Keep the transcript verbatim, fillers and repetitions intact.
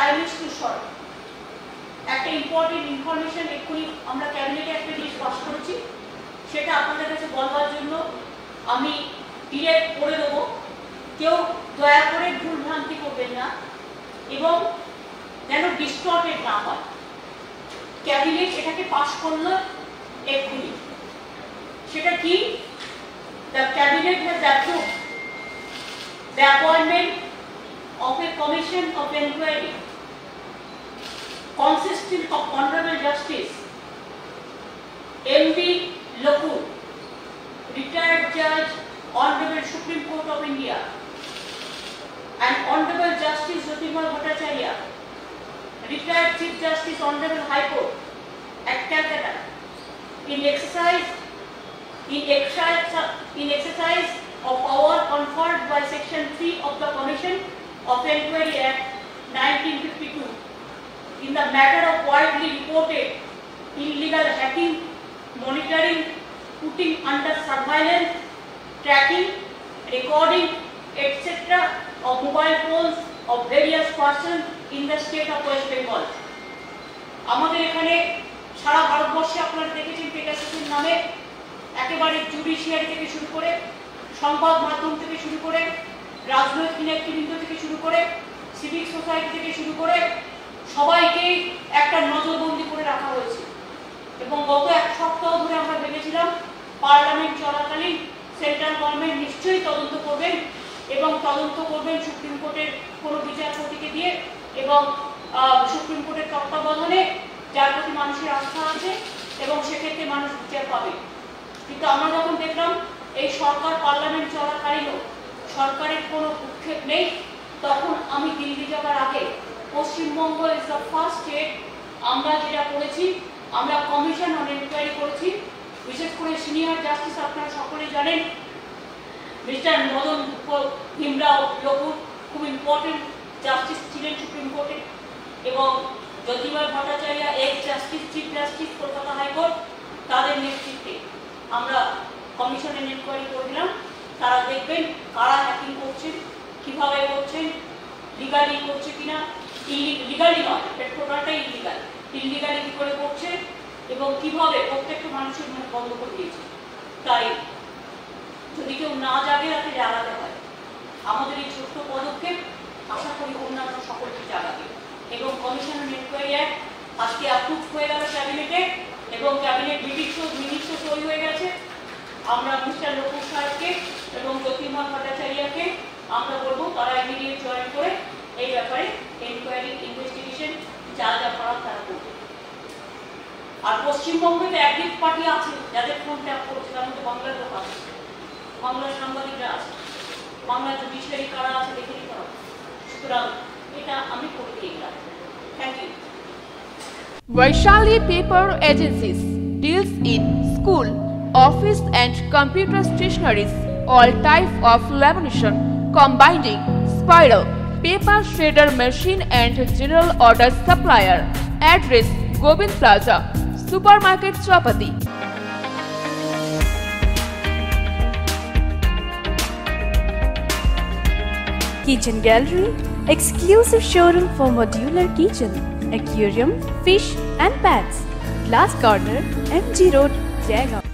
Irish টু শর্ট একটা ইম্পর্টেন্ট ইনফরমেশন এক্ষুনি আমরা ক্যাবিনেটে একটা জিনিস পাস করেছি, সেটা আপনাদের কাছে বলবার জন্য আমি ডিরেক্ট করে দেবো। কেউ দয়া করে ভুল ভ্রান্তি করবেন না এবং যেন ডিস্টর্টেড না হয়। ক্যাবিনেট এটাকে পাস করলো এক্ষুনি, সেটা কি? The cabinet has approved the appointment of a commission of inquiry consisting of Honorable Justice M B Lokur, retired Judge, Honorable Supreme Court of India, and Honorable Justice Jyotirmoy Bhattacharya, retired Chief Justice, Honorable High Court at Calcutta, in exercise in exercise in exercise of power conferred by Section three of the Commission of Inquiry Act nineteen fifty-two in the matter of widely reported illegal hacking, monitoring, putting under surveillance, tracking, recording, et cetera of mobile phones of various persons in the state of West Bengal. আমাদের এখানে সারা ভারতবর্ষে আপনারা দেখেছেন পেগাসাসের নামে একেবারে judiciary থেকে শুরু করে, সংবাদ মাধ্যম থেকে শুরু করে, রাজনৈতিক নেতৃবৃন্দ থেকে শুরু করে, সিভিক সোসাইটি থেকে শুরু করে সবাইকেই একটা নজরবন্দি করে রাখা হয়েছে। এবং গত এক সপ্তাহ ধরে আমরা ভেবেছিলাম পার্লামেন্ট চলাকালীন সেন্ট্রাল গভর্নমেন্ট নিশ্চয়ই তদন্ত করবেন এবং তদন্ত করবেন সুপ্রিম কোর্টের কোনো বিচারপতিকে দিয়ে এবং সুপ্রিম কোর্টের তত্ত্বাবধানে, যার প্রতি মানুষের আস্থা আছে এবং সেক্ষেত্রে মানুষ বিচার পাবে। কিন্তু আমরা যখন দেখলাম এই সরকার পার্লামেন্ট চলাকালীনও সরকারের কোনো উৎক্ষেপ নেই, তখন আমি দিল্লি যাবার আগে Paschimbanga is the first state আমরা যেটা করেছি, আমরা কমিশন অন এনকোয়ারি করেছি। বিশেষ করে সিনিয়র জাস্টিস আপনারা সকলে জানেন মিস্টার মদন ভীমরাও লকুর খুব ইম্পর্টেন্ট জাস্টিস ছিলেন সুপ্রিম কোর্টে, এবং Jyotirmoy Bhattacharya ex justice, chief justice Kolkata high court, তাদের নেতৃত্বে আমরা কমিশনের এনকোয়ারি করেছিলাম। তারা দেখবেন কারা হ্যাকিং করছেন, কিভাবে করছেন, লিগালি করছে কিনা, লিগালি নয়, টোটালটাই ইলিগাল, ইলিগালি কি করে করছে এবং কিভাবে প্রত্যেকটা মানুষের মুখ বন্ধ করে দিয়েছে। তাই যদি কেউ না জাগে তাকে জাগাতে হয়। আমাদের এই ছোট্ট পদক্ষেপ আশা করি অন্যান্য সকলকে জাগাবে। এবং কমিশনের এনকোয়ারি অ্যাক্ট আজকে অ্যাপ্রুভ হয়ে গেল ক্যাবিনেটে এবং ক্যাবিনেট মিনিটস মিনিটস তৈরি হয়ে গেছে। আমরা মিস্টার লকুর সাহেবকে এবং জ্যোতির্ময় ভট্টাচার্যকে আমরা বলবো তারা ইমিডিয়েট জয়েন করে এই ব্যাপারে এনকোয়ারি ইনভেস্টিগেশন যা যা করার তারা করবে। আর পশ্চিমবঙ্গে তো অ্যাক্টিভ পার্টি আছে যাদের ফোন ট্যাপ করছে, তার মধ্যে বাংলার লোক আছে, বাংলার সাংবাদিকরা আছে, বাংলা জুডিশিয়ারি কারা আছে দেখে নিতে হবে। সুতরাং এটা আমি করে দিয়ে গেলাম। Thank you. Vaishali Paper Agencies deals in school, office and computer stationeries, all type of lamination, combining, spiral, paper shredder machine and general order supplier. Address Govind Plaza, Supermarket Chapati. Kitchen Gallery, exclusive showroom for modular kitchen, aquarium, fish and pets. Glass Corner, M G Road, Jaigaon.